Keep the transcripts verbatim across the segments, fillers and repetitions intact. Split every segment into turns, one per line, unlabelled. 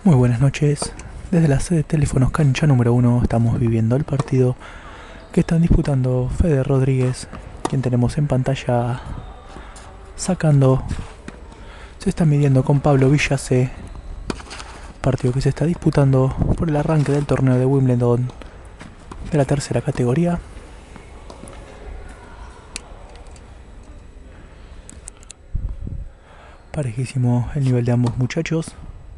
Muy buenas noches. Desde la sede de Teléfonos Cancha número uno estamos viviendo el partido que están disputando Fede Rodríguez, quien tenemos en pantalla sacando. Se está midiendo con Pablo Villacé, partido que se está disputando por el arranque del torneo de Wimbledon de la tercera categoría. Parejísimo el nivel de ambos muchachos.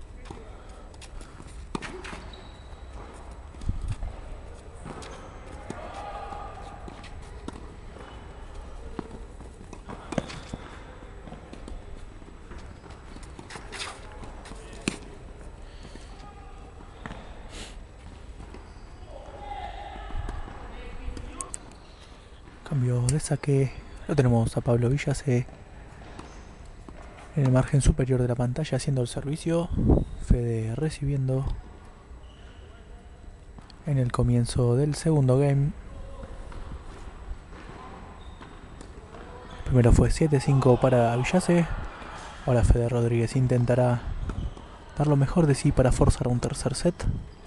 Cambio de saque. Lo tenemos a Pablo Villacé en el margen superior de la pantalla haciendo el servicio. Fede recibiendo en el comienzo del segundo game. Primero fue siete cinco para Villacé. Ahora Fede Rodríguez intentará dar lo mejor de sí para forzar un tercer set.